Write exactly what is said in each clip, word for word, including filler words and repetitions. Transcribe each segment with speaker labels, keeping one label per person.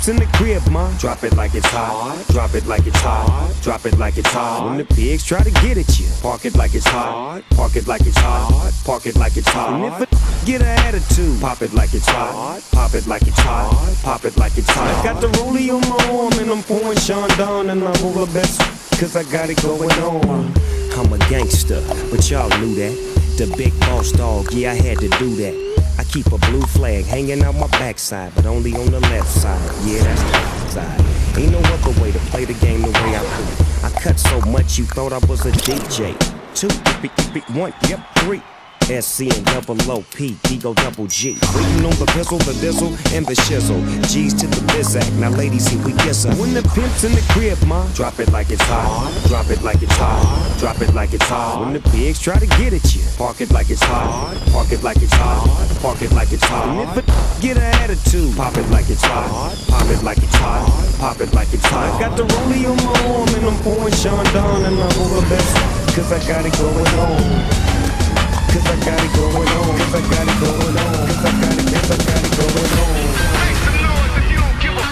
Speaker 1: in the crib, ma, drop it like it's hot. Drop it like it's hot. Drop it like it's hot. When the pigs try to get at you, park it like it's hot. Park it like it's hot. Park it like it's hot. And if a get an attitude, pop it like it's hot. Pop it like it's hot. Pop it like it's hot. I got the rollie on my arm and I'm pouring Sean down and I'm over best cause I got it going on. I'm a gangster, but y'all knew that. The big boss dog, yeah, I had to do that. I keep a blue flag hanging out my backside, but only on the left side. Yeah, that's the side. Ain't no other way to play the game the way I do. I cut so much you thought I was a D J. Two, three, three, one, yep, three. S C and double O P, Ego double G. Waiting on the pistol, the dizzle, and the shizzle. G's to the bizac, now ladies, here we kiss her. When the pimp's in the crib, ma, drop it like it's hot. Drop it like it's hot. Drop it like it's hot. When the pigs try to get at you, park it like it's hot. Park it like it's hot. Park it like it's hot. And if a get an attitude, pop it like it's hot. Pop it like it's hot. Pop it like it's hot. I got the rollie on my arm and I'm pouring Sean down and I'm over best cause I got it going on. Cause I got it going on, cause I got it going on, cause I got it, cause I got it going on.
Speaker 2: Make some noise if you don't give a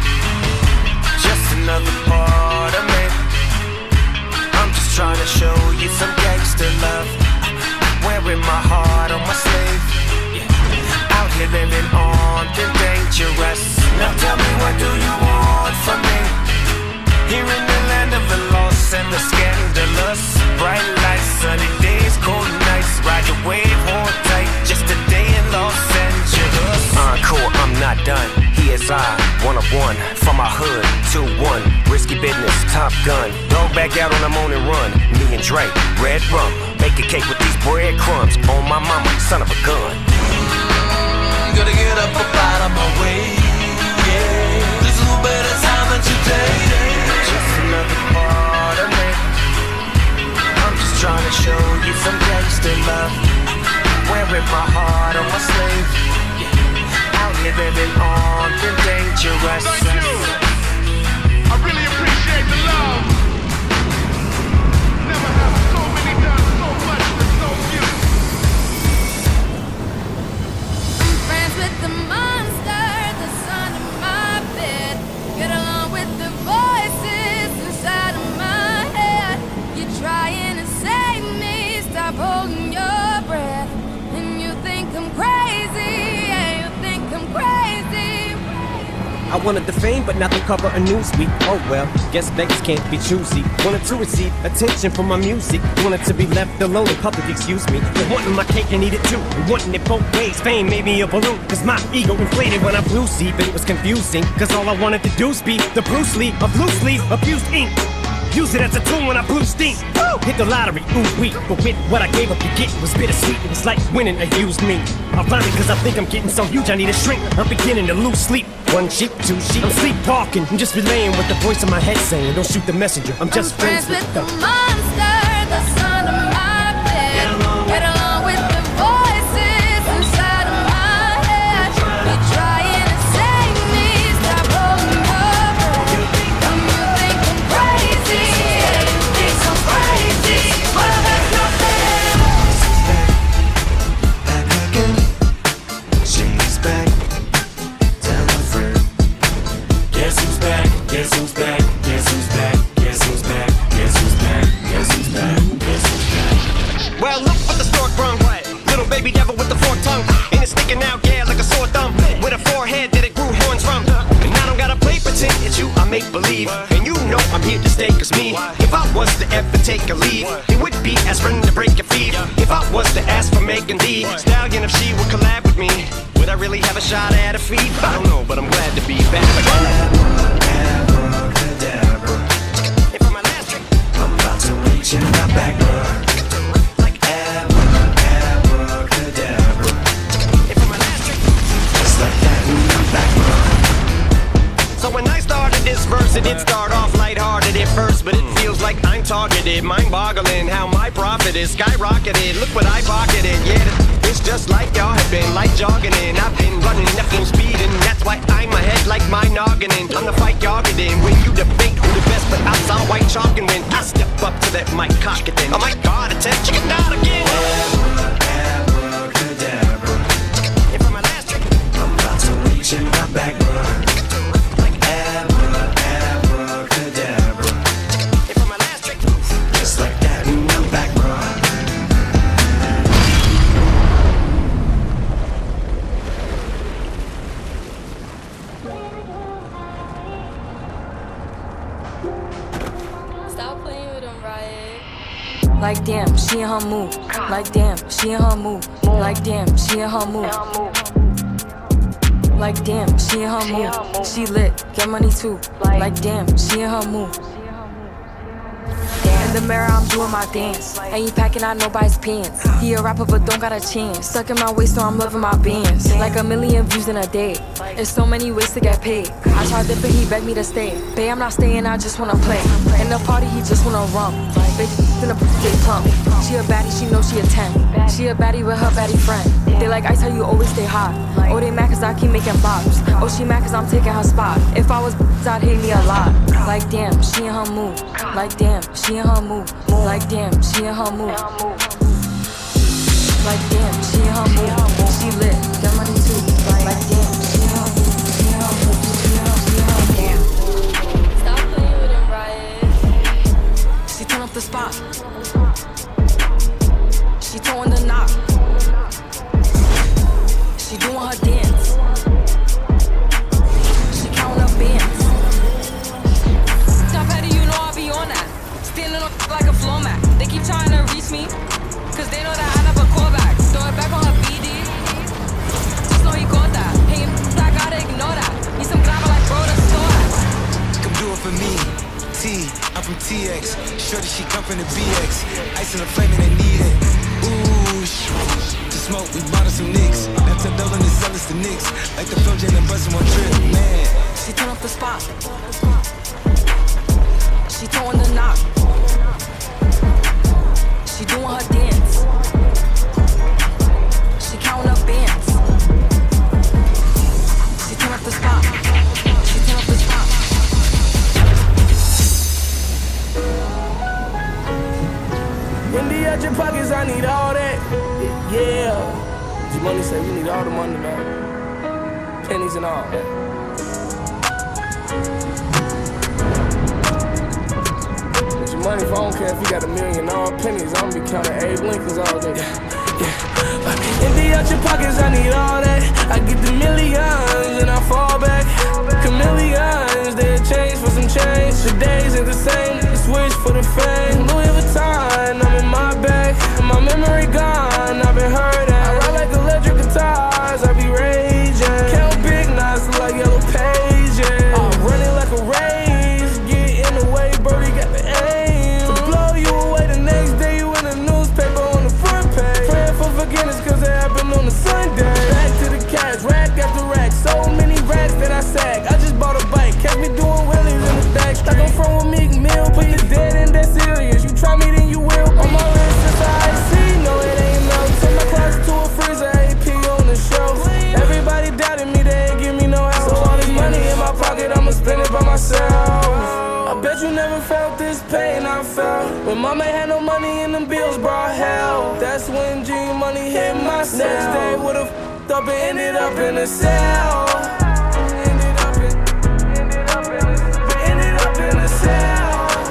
Speaker 2: just another part of me. I'm just trying to show you some gangster love. Wearing my heart on my sleeve. Yeah. Out here living armed and dangerous. Now tell me, what do you want from me? Here in the land of the lost and the scandalous. Bright lights, sunny days, cold nights. Ride the wave, hold tight, just a day in Los Angeles. Encore, I'm not done. He is I, one of one. From my hood, two one. Risky business, Top Gun. Dog back out on the morning run. Me and Drake, red rum. Bake a cake with these breadcrumbs. On my mama, son of a gun.
Speaker 3: Mm, gotta get up, up out of my way. Yeah, there's a little better time than today.
Speaker 2: Just another part of me. I'm just trying to show you some gangster love. Wearing my heart on my sleeve. Yeah. Out here living armed and dangerous.
Speaker 4: Thank you. I really appreciate the love. Never have so many done so much with so few.
Speaker 5: I'm friends with the monster that's under my bed. Get along with the voices inside of my head. You're trying to save me, stop holding your breath. And you think I'm crazy, yeah, you think I'm crazy.
Speaker 6: I wanted the fame, but not the cover of Newsweek. Oh well, guess beggars can't be choosy. Wanted to receive attention from my music. Wanted to be left alone in public, excuse me. But wanting my cake and eat it too. And wanting it both ways, fame made me a balloon. Cause my ego inflated when I blew see, but it was confusing. Cause all I wanted to do is be the Bruce Lee of loose leaf, abused ink. Use it as a tool when I blew steam. Woo! Hit the lottery, ooh wee. But with what I gave up to get was bittersweet. It was like winning a used me. Ironic cause I think I'm getting so huge I need a shrink. I'm beginning to lose sleep. One sheep, two sheep. I'm sleepwalking. I'm just relaying what the voice in my head saying. Don't shoot the messenger. I'm just
Speaker 5: I'm friends, friends with the monster that's under my bed. Get along, Get along with the voices inside of my head. You're trying to save me, stop holding your breath. And you think I'm crazy, yeah, you think I'm crazy. Well, that's nothing.
Speaker 3: Back again. She's back. Tell a friend. Guess who's back? Guess who's back? Guess who's back? Guess who's back? Guess who's back? Guess who's back? Guess who's back?
Speaker 6: Well, look what the stork brung. Little baby devil with the forked tongue. And it's sticking out, yeah, like a sore thumb. With a forehead that it grew horns from. And I don't gotta play pretend, it's you I make believe. And you know I'm here to stay, cause me, if I was to ever take a leave, it would be as friend to break your feet. If I was to ask for Megan Thee Stallion, if she would collab with me, would I really have a shot at a feat? I don't know, but I'm glad to be back.
Speaker 3: Abracadabra.
Speaker 6: And for my last trick,
Speaker 3: I'm about to reach in my back door. Like abracadabra.
Speaker 6: and for my last trick.
Speaker 3: Just like that in my back door.
Speaker 6: So when I started this verse, it did start off lighthearted at first, but it feels like I'm targeted. Mind-boggling how my profit is skyrocketed. Look what I pocketed, yeah, it's just like y'all have been, like jogging in. I've been running, nothing speeding, that's why I'm ahead like my noggin in. I'm the fight y'all get in, when you debate who the best, but I saw white chalk and when I step up to that mic, cock it then. Oh my God, attempt chicken out again.
Speaker 3: Abracadabra.
Speaker 6: And for my last trick,
Speaker 3: I'm about to reach in my back door.
Speaker 6: like
Speaker 7: Like damn, she in her mood. Like damn, she in her mood. Like damn, she in her mood. Like damn, she in her mood. She lit, get money too. Like damn, she in her mood. In the mirror, I'm doing my dance. Ain't he packing out nobody's pants. He a rapper, but don't got a chance. Stuck in my waist, so I'm loving my bands. Like a million views in a day. There's so many ways to get paid. I tried dipping, he begged me to stay. Babe, I'm not staying, I just wanna play. In the party, he just wanna rump. Bitch, in the pussy, plump. She a baddie, she know she a ten. She a baddie with her baddie friend. They like ice, how you always stay hot. Oh, they mad cause I keep making bops. Oh, she mad cause I'm taking her spot. If I was I'd hate me a lot. Like damn, she in her mood. Like damn, she in her mood. Like damn, she in her mood. Like damn, she in her mood. She lit, got money too. Like damn, she in her mood. She in her mood. She in her mood. She in her mood. Stop playing with him, Riot. She turn off the spot. She throwing the knock. She doing her dance. She counting up bands. Top heady, you know I be on that. Standing up like a floor mat. They keep trying to reach me, cause they know that I never call back. Throw it back on her B D. Just know he caught that. Hey, I gotta ignore that. Need some glamour like bro to store that.
Speaker 8: Come do it for me. T, I'm from T X. Shorty, she come from the B X. Ice in the flame and they need it. Ooh, sh- to smoke, we bought some nicks. That's a double and the sellers the Knicks. Like the Flow Jam and buzzing one trip, man.
Speaker 7: She turn off the spot. She throwing the knock. She doing her dance. She counting up bands. She turn off the spot. She turn off the spot.
Speaker 9: Wendy at your pockets, I need all that. Yeah. G-Money say we need all the money, man. Pennies and all that. Money, if I don't care if you got a million, all pennies, I'm be counting Abe Lincolns all day. Yeah, yeah. Empty out your pockets, I need all that. I get the millions and I fall back. Chameleons, they change for some change. The days ain't the same, it's wish for the fame. Louis Vuitton, I'm in my bag. My memory gone, I've been hurt at. I ride like electric guitars, I be raging. Count big knots like yellow pages. I'm running like a race, get in the way, birdie got the aim. Forgiveness cause it happened on a Sunday. Back to the cash, rack after rack. So many racks that I sag. I just bought a bike, kept me doing wheelies in the back. Like I'm from a Meek Mill, put you dead and that's serious. You try me then you will. On my wrist since I see, no it ain't no. Turn my closet to a freezer, A P on the shelf. Everybody doubted me, they ain't give me no help. So all this money in my pocket, I'ma spend it by myself. I bet you never felt this pain I felt when mama had no money and them bills brought hell. That's when G-Money hit my cell. Next day would've f***ed up and ended up in a cell. Ended up in, ended up in, ended up in a cell.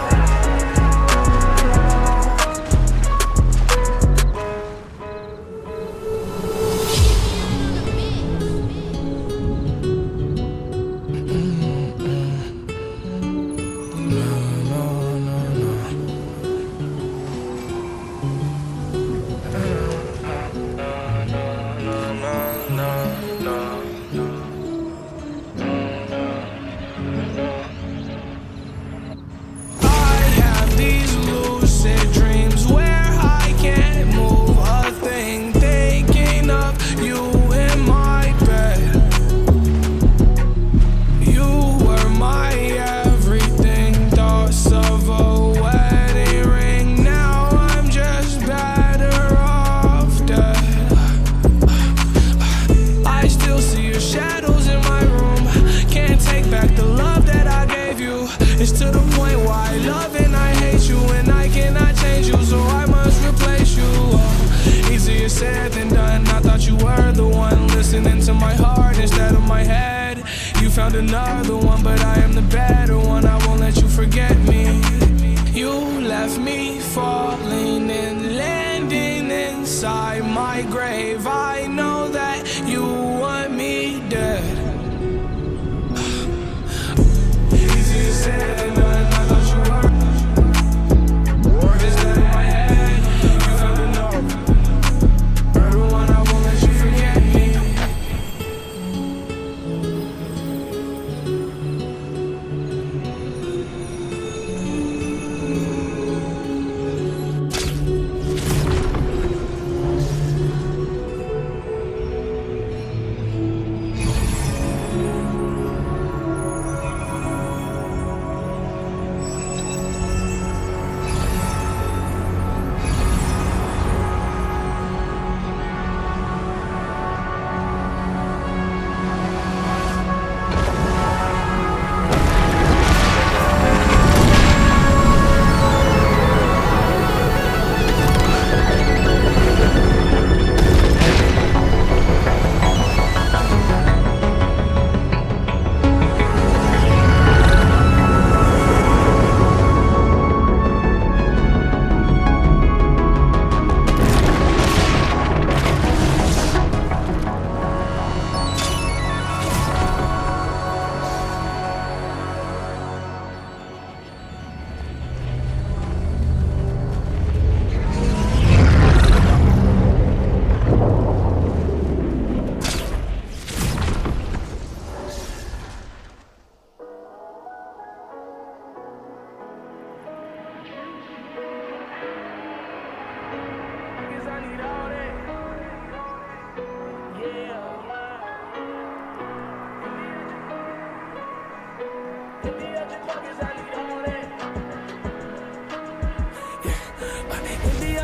Speaker 9: Said than done. I thought you were the one listening to my heart instead of my head. You found another one, but I am the better one. I won't let you forget me. You left me falling and landing inside my grave. I know that you want me dead. Easier said than done. I thought you were instead of my head.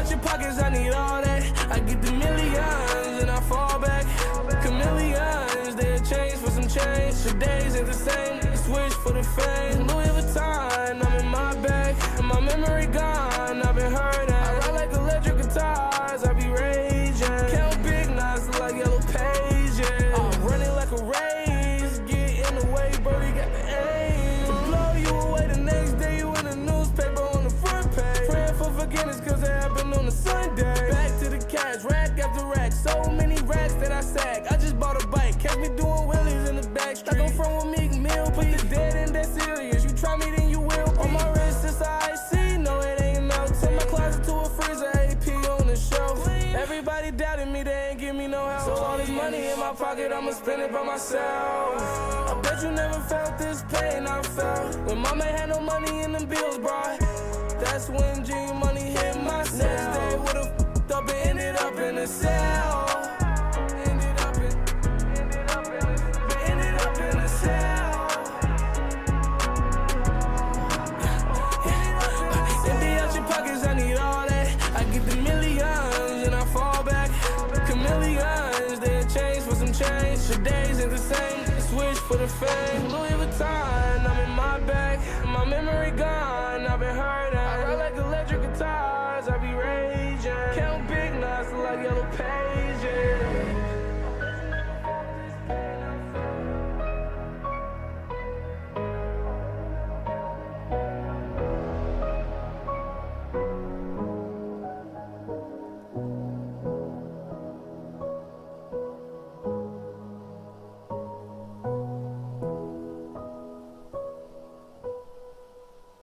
Speaker 9: out your pockets, I need all that. I get the millions and I fall back. Chameleons, they'll change for some change. The days ain't the same, they switch for the fame. Louis Vuitton, I'm in my bag. And my memory gone, I've been hurt at. I ride like electric guitars, I be raging. Count big knots like yellow pages. I'm running like a race, get in the way, Birdie got the aim. Blow you away the next day, you in the newspaper on the front page. Praying for forgiveness cause it happened on a Sunday. Back to the cash, rack after rack. So many racks that I sag. I just bought a bike, catch me doing wheelies in the back street. Like I'm from a Meek Mill, put the dead in that serious. You try me then you will. On my wrist it's I C, no it ain't no. Turn my closet to a freezer, A P on the shelf. Everybody doubted me, they ain't give me no help. So all this money in my pocket, I'ma spend it by myself. I bet you never felt this pain I felt when mama had no money and them bills brought. That's when G Money hit my cell. Next day would've f***ed up and ended up in a cell. Ended up in, ended up in, ended up in a cell. Empty out your pockets, I need all that. I get the millions and I fall back. Chameleons, they'll change for some change. The days ain't the same, they switch for the fame. Louis Vuitton, I'm in my bag. My memory gone.